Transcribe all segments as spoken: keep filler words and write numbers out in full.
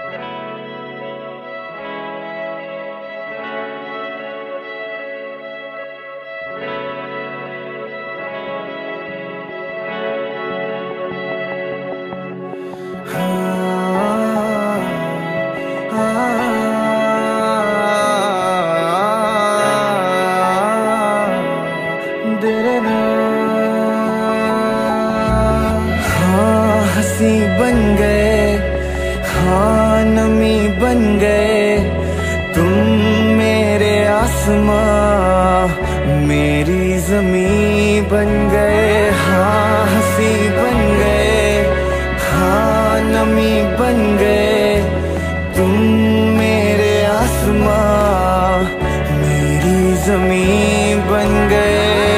हाँ हंसी बन गए, हाँ नमी बन गए, तुम मेरे आसमां मेरी ज़मीं बन गए। हाँ हंसी बन गए, हाँ नमी बन गए, तुम मेरे आसमां मेरी ज़मीं बन गए।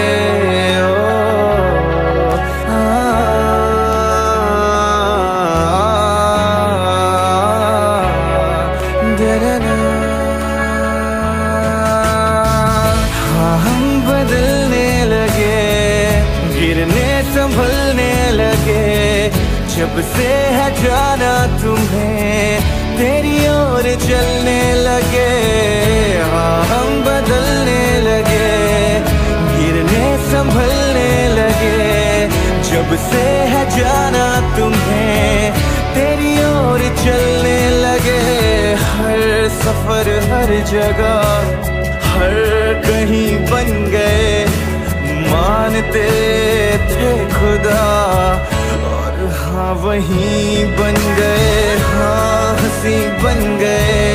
हाँ हम बदलने लगे, गिरने संभलने लगे, जब से है जाना तुम्हें तेरी ओर चलने लगे। हाँ हम बदलने लगे, गिरने संभलने लगे, जब से है जाना तुम्हें तेरी ओर चलने लगे। हर सफर हर जगह हर कहीं बन गए, मानते थे खुदा और हाँ वहीं बन गए। हाँ हंसी बन गए,